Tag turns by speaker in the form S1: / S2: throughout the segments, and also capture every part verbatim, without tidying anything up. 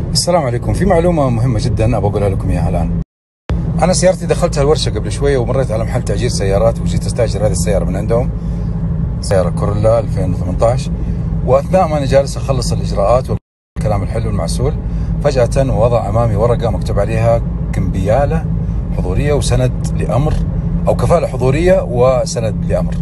S1: السلام عليكم. في معلومة مهمة جدا أبغى أقولها لكم إياها الآن. أنا سيارتي دخلتها الورشة قبل شوية ومريت على محل تأجير سيارات وجيت أستأجر هذه السيارة من عندهم، سيارة كورولا ألفين وثمانية عشر. وأثناء ما أنا جالس أخلص الإجراءات والكلام الحلو المعسول، فجأة وضع أمامي ورقة مكتوب عليها كمبيالة حضورية وسند لأمر، أو كفالة حضورية وسند لأمر.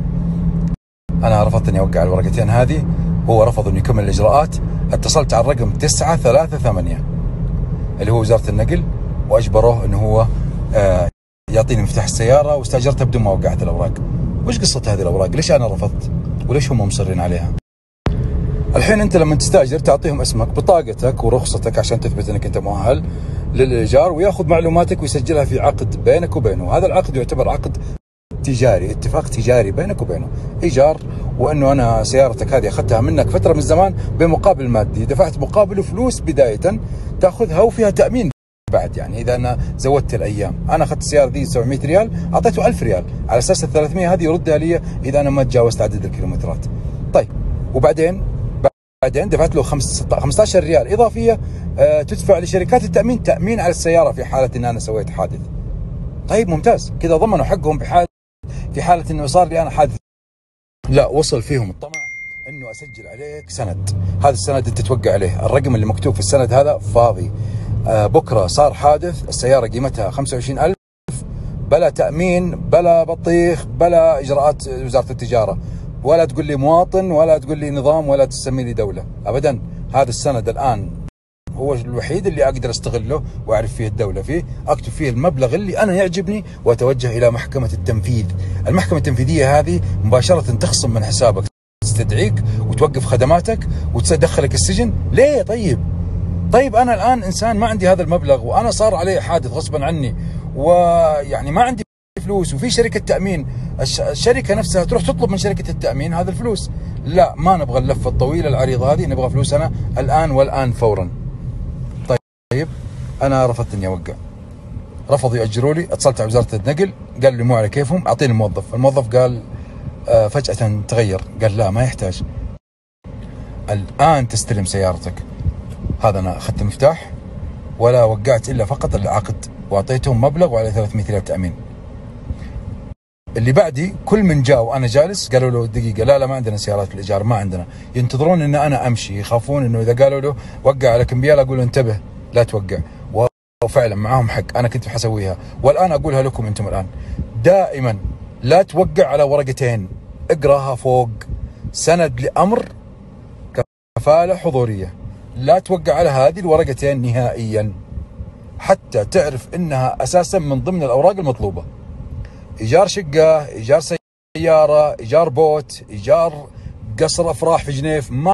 S1: أنا رفضت إني أوقع الورقتين هذه، هو رفض إنه يكمل الإجراءات. اتصلت على الرقم تسعة ثلاثة ثمانية اللي هو وزارة النقل، وأجبروه إنه هو آه يعطيني مفتاح السيارة، واستأجرتها بدون ما وقعت الأوراق. وش قصة هذه الأوراق؟ ليش أنا رفضت؟ وليش هم مصرين عليها؟ الحين أنت لما تستأجر تعطيهم اسمك، بطاقتك ورخصتك عشان تثبت إنك أنت مؤهل للإيجار، ويأخذ معلوماتك ويسجلها في عقد بينك وبينه. هذا العقد يعتبر عقد تجاري، اتفاق تجاري بينك وبينه، إيجار، وأنه أنا سيارتك هذه أخذتها منك فترة من الزمان بمقابل مادي، دفعت مقابله فلوس بداية تأخذها، وفيها تأمين بعد. يعني إذا أنا زودت الأيام، أنا أخذت السيارة دي سبعمية ريال، أعطيته ألف ريال على أساس ال ثلاثمية هذه يردها لي إذا أنا ما تجاوزت عدد الكيلومترات. طيب، وبعدين بعدين دفعت له خمسة عشر ريال إضافية أه تدفع لشركات التأمين، تأمين على السيارة في حالة إن أنا سويت حادث. طيب ممتاز، كذا ضمنوا حقهم بحال في حالة إنه صار لي أنا حادث. لا، وصل فيهم الطمع إنه أسجل عليك سند، هذا السند أنت توقع عليه، الرقم اللي مكتوب في السند هذا فاضي. آه بكرة صار حادث، السيارة قيمتها خمسة وعشرين ألف، بلا تأمين بلا بطيخ بلا إجراءات وزارة التجارة، ولا تقول لي مواطن ولا تقول لي نظام ولا تسمي لي دولة أبدا. هذا السند الآن هو الوحيد اللي أقدر أستغله وأعرف فيه الدولة فيه، أكتب فيه المبلغ اللي أنا يعجبني وأتوجه إلى محكمة التنفيذ. المحكمة التنفيذية هذه مباشرة تخصم من حسابك، تستدعيك وتوقف خدماتك وتدخلك السجن. ليه؟ طيب طيب أنا الآن إنسان ما عندي هذا المبلغ، وأنا صار علي حادث غصبا عني، ويعني ما عندي فلوس، وفي شركة تأمين، الشركة نفسها تروح تطلب من شركة التأمين هذا الفلوس. لا، ما نبغى اللفة الطويلة العريضة هذه، نبغى فلوسنا الآن والآن فورا. طيب أنا رفضت إني أوقع، رفضوا يأجروا لي. اتصلت على وزارة النقل، قالوا لي مو على كيفهم، أعطيني الموظف. الموظف قال آه فجأة تغير، قال لا ما يحتاج، الآن تستلم سيارتك. هذا أنا أخذت المفتاح ولا وقعت إلا فقط العقد، وأعطيتهم مبلغ وعلى ثلاثمية ريال تأمين. اللي بعدي كل من جاء وأنا جالس قالوا له دقيقة، لا لا ما عندنا سيارات الإيجار، ما عندنا. ينتظرون إن أنا أمشي، يخافون إنه إذا قالوا له وقع على كمبيال أقول له انتبه لا توقع. وفعلا معاهم حق، أنا كنت حسويها، والآن أقولها لكم أنتم الآن. دائما لا توقع على ورقتين، اقراها فوق، سند لأمر، كفالة حضورية. لا توقع على هذه الورقتين نهائيا، حتى تعرف إنها أساسا من ضمن الأوراق المطلوبة. إيجار شقة، إيجار سيارة، إيجار بوت، إيجار قصر أفراح في جنيف، ما